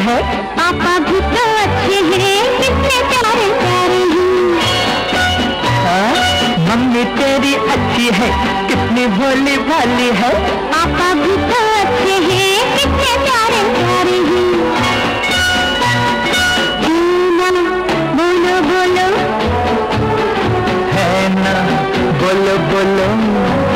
है। पापा भी तो अच्छे हैं, कितने प्यारे प्यारे हैं। हाँ, मम्मी तेरी अच्छी है, कितनी भोली भाली है। पापा भी तो अच्छे हैं, कितने प्यारे प्यारे हैं। बोलो बोलो, है ना, बोलो बोलो।